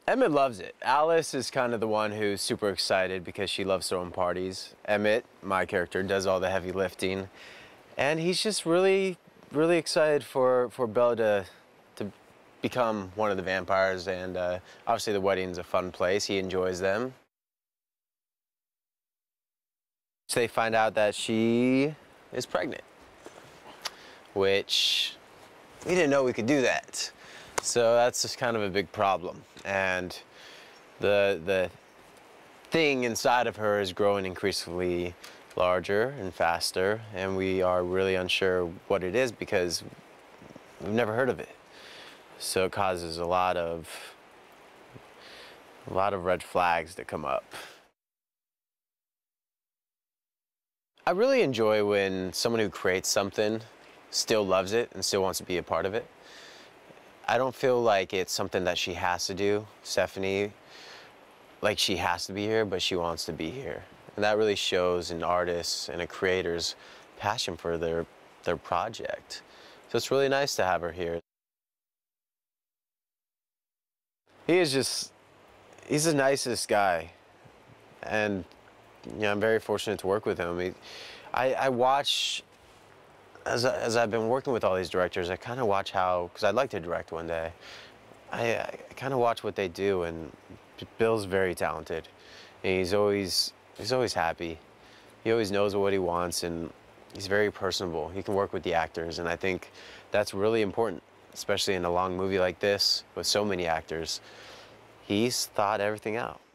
Emmett loves it. Alice is kind of the one who's super excited because she loves throwing parties. Emmett, my character, does all the heavy lifting. And he's just really excited for Bella to become one of the vampires. And obviously the wedding's a fun place. He enjoys them. So they find out that she is pregnant, which we didn't know we could do that. So that's just kind of a big problem. And the thing inside of her is growing increasingly larger and faster, and we are really unsure what it is because we've never heard of it. So it causes a lot of red flags to come up. I really enjoy when someone who creates something still loves it and still wants to be a part of it. I don't feel like it's something that she has to do, Stephanie, like she has to be here, but she wants to be here. And that really shows an artist's and a creator's passion for their project. So it's really nice to have her here. He's the nicest guy. And you know, I'm very fortunate to work with him. I watch, as I've been working with all these directors, I kind of watch how, because I'd like to direct one day, I kind of watch what they do, and Bill's very talented. And he's always happy. He always knows what he wants, and he's very personable. He can work with the actors, and I think that's really important, especially in a long movie like this with so many actors. He's thought everything out.